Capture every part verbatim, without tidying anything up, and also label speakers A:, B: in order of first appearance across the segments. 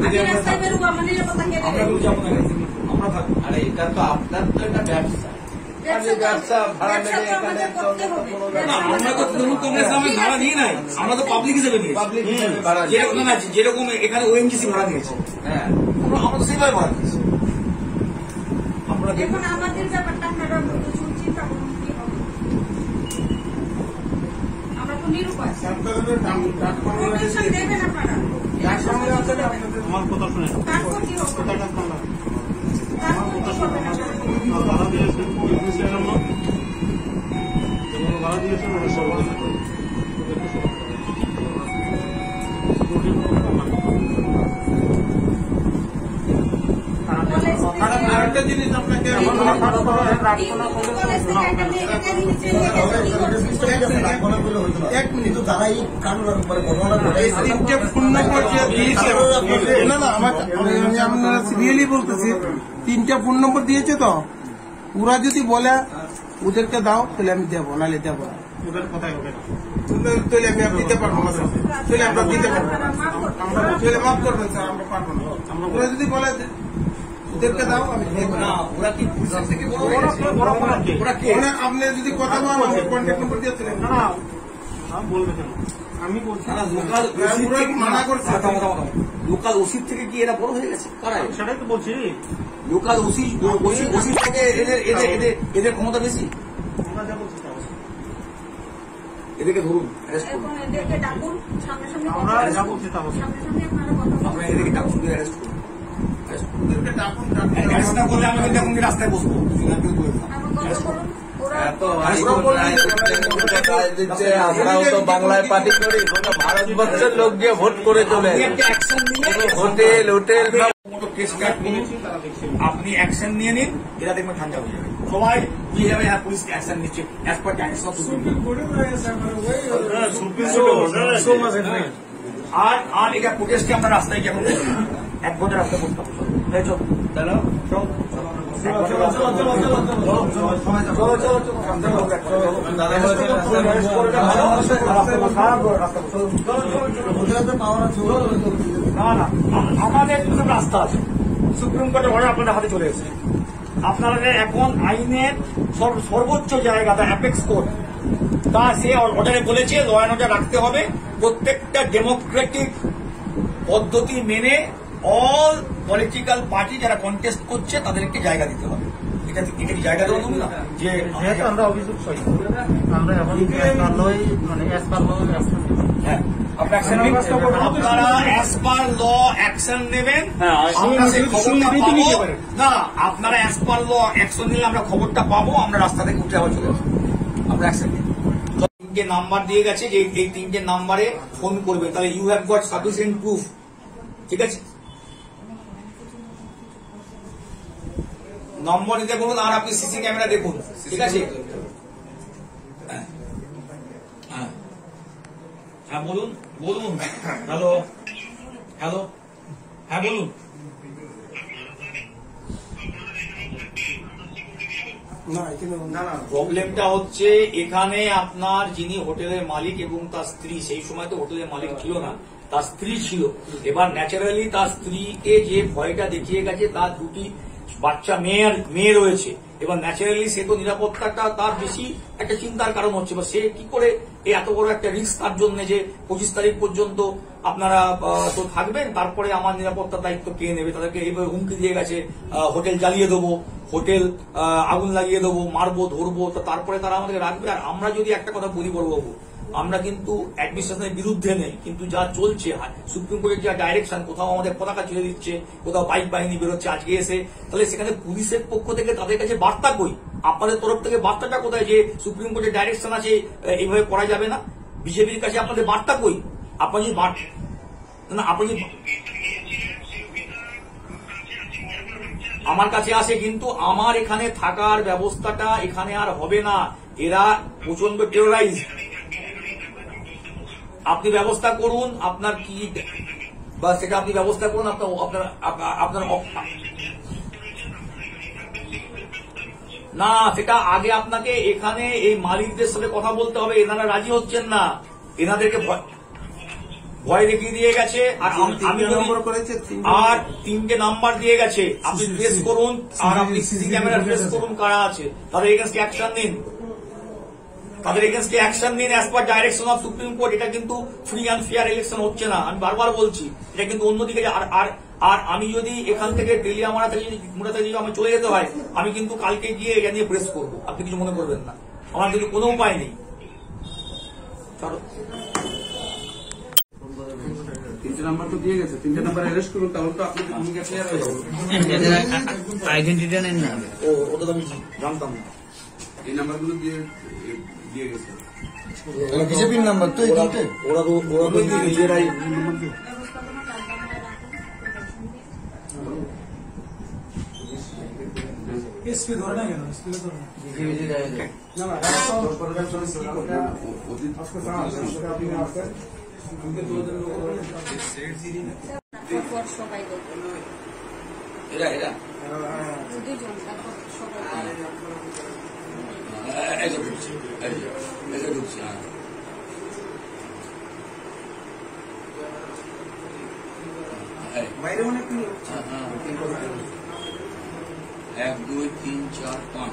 A: আরে এটা তো আপনার তো এটা ব্যবসা, ব্যবসা ভাড়া নেবে এখানে।
B: আমরা তো তৃণমূল কংগ্রেস নামে ভাড়া নিয়ে নাই, আমরা তো পাবলিক হিসেবে নিই।
A: পাবলিক হিসেবে ভাড়া
B: যেরকম এখানে ওএনজিসি ভাড়া নিয়েছে, হ্যাঁ আমরা তো সেইভাবে ভাড়া নিয়েছি। আমরা দেখুন আমাদের ব্যাপারটা আপনারা চিন্তা করুন কি হবে। আমরা তো নিরুপায়, দেবেন আপনারা আমার কথা শুনে তারপর কি হবে, তারপর কি হবে না ভাড়া দিয়েছেন ভাড়া দিয়েছেন আরেকটা জিনিস আপনাকে এক মিনিট, যারা এই কারণ তিনটে ফোন নম্বর দিয়েছে না না আমরা সিরিয়ালি বলতেছি, তিনটা ফোন নম্বর দিয়েছে তো, ওরা যদি বলে ওদেরকে দাও তাহলে আমি দেবো, নাহলে দেবো না। ওদের কথাই হবে না, তাহলে আমি আর দিতে পারবো না, তাহলে আমরা দিতে পারবো না, তাহলে মাফ করবেন স্যার, আমরা পারবো না। ওরা যদি বলে ওদেরকে দাও আমি দেবো না। ওরা কি থেকে আপনি যদি কথা বলেন আমাকে কন্ট্যাক্ট নম্বর দিয়ে দিলেন না, বলবে কেন? আমি বলছি লোকাল মানা করছে, লোকাল ওসির থেকে কি এরা বড় হয়ে গেছে? সেটাই তো বলছি, লোকাল ওসি ওসি থেকে এদের এদের এদের এদের ক্ষমতা বেশি। এদেরকে ধরুন, এদেরকে ডাকুন, আমরা যাবো, আপনারা এদেরকে ডাকুন, অ্যারেস্ট করুন, অ্যারেস্ট না করলে আমি দেখুন রাস্তায় বসবো।
A: আমরাও তো বাংলায় পার্টি করি, ভারতবর্ষের লোক গিয়ে ভোট করে চলে, হোটেল হোটেল
B: আপনি অ্যাকশন নিয়ে নিন, এরা দেখবেন ঠান্ডা হয়ে যাবে, সবাই দিয়ে যাবে। হ্যাঁ পুলিশ অ্যাকশন নিচ্ছে অ্যাজ পার টাইমস অফ আর আর এটা প্রোটেস্টে আমরা রাস্তায় কেমন এক ঘন্টা রাস্তায় বসতে হবে। আমাদের কিছু রাস্তা আছে, সুপ্রিম কোর্টের অর্ডার আপনাদের হাতে চলে এসেছে। আপনারা এখন আইনের সর্বোচ্চ জায়গা, অ্যাপেক্স কোর্ট, তা সে অর্ডারে বলেছে ল অ্যান্ড অর্ডার রাখতে হবে, প্রত্যেকটা ডেমোক্রেটিক পদ্ধতি মেনে অল পলিটিক্যাল পার্টি যারা কন্টেস্ট করছে তাদেরকে জায়গা দিতে হবে। এটা এটা কি জায়গা দেওয়া না? যে আমরা অভিযোগ করি, আমরা এখন মানে হ্যাঁ আপনারা অ্যাজ পার ল অ্যাকশন নেবেন, না আপনারা অ্যাজ পার ল অ্যাকশন নিলে আমরা খবরটা পাবো, আমরা রাস্তা থেকে উঠে আবার চলে আসবো, আমরা অ্যাকশন নিই। তিনটে নাম্বার দিয়ে গেছে, যে এই তিনটে নাম্বারে ফোন করবেন, তাহলে you have got sufficient proof, ঠিক আছে? নম্বর নিতে বলুন আর আপনি সিসি ক্যামেরা দেখুন, ঠিক আছে? হ্যাঁ বলুন বলুন হ্যালো হ্যালো হ্যাঁ বলুন। প্রবলেমটা হচ্ছে এখানে আপনার যিনি হোটেলের মালিক এবং তার স্ত্রী, সেই সময় তো হোটেলের মালিক ছিল না, তার স্ত্রী ছিল। এবার ন্যাচারালি তার স্ত্রীকে যে ভয়টা দেখিয়ে গেছে, তার দুটি বাচ্চা মেয়ের মেয়ে রয়েছে, এবার ন্যাচারালি সে তো নিরাপত্তাটা তার বেশি একটা চিন্তার কারণ হচ্ছে। বা সে কি করে এই এত বড় একটা রিস্ক তার জন্য, যে পঁচিশ তারিখ পর্যন্ত আপনারা তো থাকবেন, তারপরে আমার নিরাপত্তার দায়িত্ব কে নেবে? তাদেরকে এইভাবে হুমকি দিয়ে গেছে, হোটেল জ্বালিয়ে দেবো, হোটেল আগুন লাগিয়ে দেবো, মারবো, ধরবো, তারপরে তারা আমাদের রাখবে। আর আমরা যদি একটা কথা বলি বড়বাবু, আমরা কিন্তু অ্যাডমিনিস্ট্রেশনের বিরুদ্ধে নেই, কিন্তু যা চলছে সুপ্রিম কোর্টের যা ডাইরেকশন, কোথাও আমাদের পতাকা ছেড়ে দিচ্ছে, কোথাও বাইক বাহিনী বেরোচ্ছে আজকে এসে, তাহলে সেখানে পুলিশের পক্ষ থেকে তাদের কাছে বার্তা কই? আপনাদের তরফ থেকে বার্তাটা কোথায় যে সুপ্রিম কোর্টের ডাইরেকশন আছে এইভাবে করা যাবে না? বিজেপির কাছে আপনাদের বার্তা কই? আপনার যদি না আপনি আমার কাছে আসে, কিন্তু আমার এখানে থাকার ব্যবস্থাটা এখানে আর হবে না, এরা প্রচন্ড টেরোরাইজ। আপনি ব্যবস্থা করুন, আপনার কি বা সেটা আপনি ব্যবস্থা করুন, আপনার আপনার না, সেটা আগে আপনাকে এখানে এই মালিকদের সাথে কথা বলতে হবে। এনারা রাজি হচ্ছেন না, এনাদেরকে ভয় দেখিয়ে দিয়ে গেছে। আর আম- আমি যদি আর তিনটে নাম্বার দিয়ে গেছে, আপনি ট্রেস করুন আর আপনি সিসি ক্যামেরা ট্রেস করুন কারা আছে, তাদের এগেন্স্টে অ্যাকশন নিন, তাদের এগেন্স্টে অ্যাকশন নিন as per direction of supreme court. এটা কিন্তু ফ্রি অ্যান্ড ফেয়ার ইলেকশন হচ্ছে না, আমি বারবার বলছি। এটা কিন্তু অন্যদিকে আর আর আর আমি যদি এখান থেকে তেলিয়ামারা থেকে মুড়া থেকে যদি আমি চলে যেতে হয়, আমি কিন্তু কালকে গিয়ে এটা নিয়ে প্রেস করবো, আপনি কিছু মনে করবেন না, আমার কিন্তু কোনো উপায় নেই। চলো
C: তিনটে নাম্বার তো দিয়ে গেছে, তিনটে নাম্বার অ্যারেস্ট করুন, তাহলে তো আপনি আমি গেছে আর
D: আইডেন্টিটি নেন না।
B: ও ওটা তো আমি জানতাম না।
C: এই নাম্বারগুলো দিয়ে দিয়ে গেছে।
A: বিজেপির নাম্বার তো এই তিনটে।
B: ওরা তো ওরা তো নিজেরাই
E: এসপি ধরে না কেন? এসপি ধরে না।
C: না না
F: তারপর সবাই দেখবে
C: এরা এরা
F: দুজন তারপর সবাই
C: এই যে ঢুকছে, এই যে এই যে ঢুকছে, হ্যাঁ। এই,
E: বাইরে অনেক
C: হ্যাঁ, হ্যাঁ। এক দুই তিন চার পাঁচ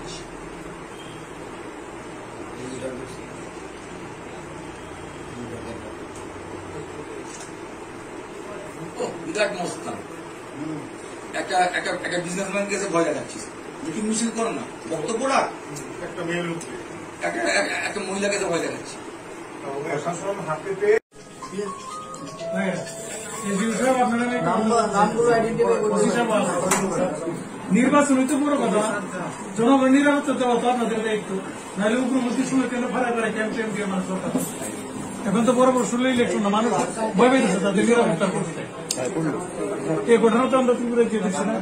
C: ও বিরাট মস্তান। একটা একটা একটা বিজনেসম্যান কাছে ভয় দেখাচ্ছিস, মিটিং মিছিল করো না, বক্তব্য রাখ।
E: একটা মেয়ে লোক
C: একটা একটা- একটা মহিলা কাছে ভয় দেখাচ্ছি।
E: প্রশাসন হাতে পেয়ে নির্বাচন হইতে বড় কথা, জনগণ নিরাপত্তা দেওয়া তো আপনাদের দায়িত্ব, নাহলে উপরবর্তী সময় কেন ফারা করে ক্যাম্প ট্যাম্প দিয়ে মানুষ দরকার। এখন তো বড় বড় শুনলে ইলেকশন না, মানুষ ভয় পেয়েছে তাদের নিরাপত্তা করতে। এই ঘটনা তো আমরা ত্রিপুরা দিয়ে দিচ্ছি না।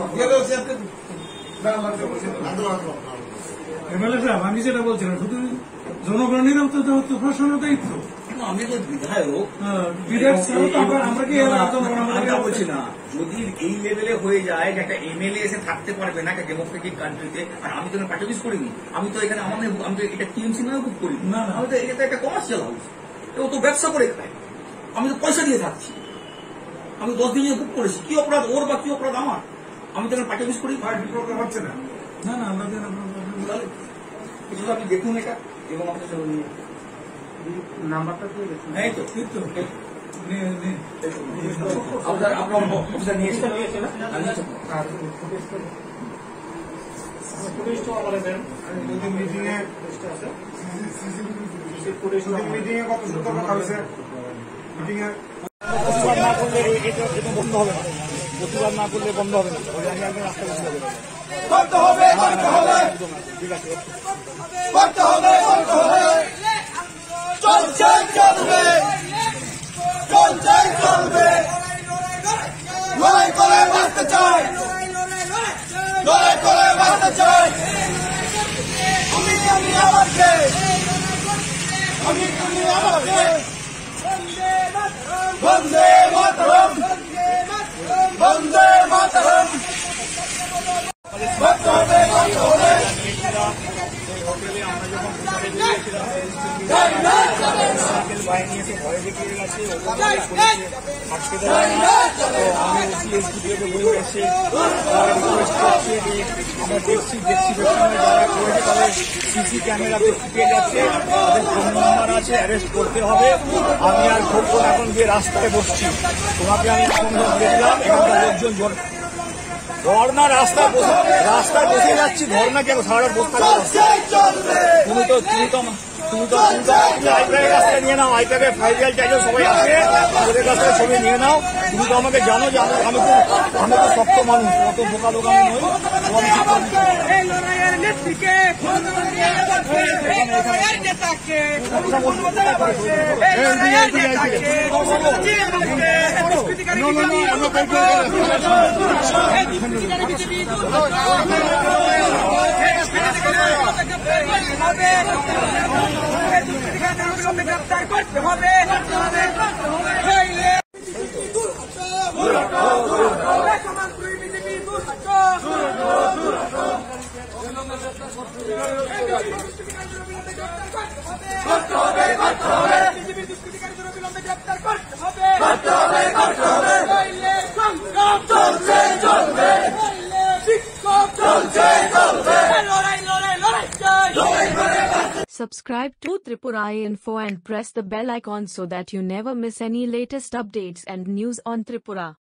E: এমএলএ সাহেব, আমি যেটা বলছিলাম, শুধু জনগণ নিরাপত্তা দেওয়া তো প্রশাসনের দায়িত্ব।
B: আমি তো বিধায়ক,
E: বিধায়ক ছাড়া তো আমরা আমরা কি এলাকার জনগণ
B: আমি তা
E: আমাদের
B: বলছি না। যদি এই লেভেলে হয়ে যায় যে একটা এমএলএ এসে থাকতে পারবে না একটা ডেমোক্রেটিক কান্ট্রিতে, আর আমি তো এখানে পার্টি অফিস করিনি, আমি তো এখানে আমার আমি তো এটা টিএমসি নামে বুক করি
E: না, না।
B: আমি তো এটা তো একটা কমার্শিয়াল হাউস, ও তো ব্যবসা করে খায়, আমি তো পয়সা দিয়ে থাকছি, আমি দশ দিন বুক করেছি, কি অপরাধ ওর বা কি অপরাধ আমার? আমি তো এখানে পার্টি অফিস করি,
E: প্রোগ্রাম হচ্ছে না। না না আমরা যেন
B: তাহলে কিছু আপনি দেখুন এটা এবং আপনি
E: নাম্বারটা দিয়ে দেখুন।
B: এই তো
E: ঠিক তো নে- নে-
B: আপনার আপনার অফিসার নিয়েছেন
E: পুলিশ তো আমাদের দেন। যদি মিটিংয়ে পুলিশ মিটিংয়ে কত সুন্দর কথা হয়েছে, মিটিংয়ে
B: প্রতিবাদ না করলে এটা এটা বন্ধ হবে না, প্রতিবাদ না করলে বন্ধ হবে না, আমি একদম রাস্তা বসে যাবে।
A: করতে হবে, করতে হবে,
B: ঠিক আছে,
A: করতে হবে, করতে হবে। চলছে, চলবে, চলছে, চলবে। লড়াই করে বাঁচতে চাই, লড়াই করে বাঁচতে চাই। আমি আমি আমাকে, আমি আমি আমাকে। বন্দে মাতরম, বন্দে মাতরম। করতে হবে, করতে হবে।
B: বাহিনী এসে ভয় দেখিয়ে গেছে, আটকে দেওয়া তো আমি ওসি এসডিপিওকে বলে এসে রিকোয়েস্ট করছি যে আমরা দেখছি দেখছি যারা করেছে তাদের সিসি ক্যামেরাতে ফুটে যাচ্ছে, তাদের ফোন নাম্বার আছে, অ্যারেস্ট করতে হবে। আমি আর খুব এখন গিয়ে রাস্তায় বসছি, তোমাকে আমি এখন দেখলাম এখানকার লোকজন জোর ধর্না রাস্তায় বসে রাস্তায় বসে যাচ্ছি, ধর্না কেন সারা রাত বসে থাকবে? তুমি তো তুমি তো তুমি তো তুমি তো আইপ্যাকের কাছ থেকে নিয়ে নাও, আইপ্যাকের ফাইল টাইল সবাই আছে, ওদের কাছ থেকে ছবি নিয়ে নাও। তুমি তো আমাকে জানো যে আমি আমি তো আমি তো শক্ত মানুষ, অত বোকা লোক আমি নই। আমি ঠিক
G: গ্রেপ্তার করতে হবে, বিজেপি দুষ্কৃতিকারী বিলম্বে গ্রেপ্তার করতে হবে।
D: Subscribe to Tripura Info and press the bell icon so that you never miss any latest updates and news on Tripura.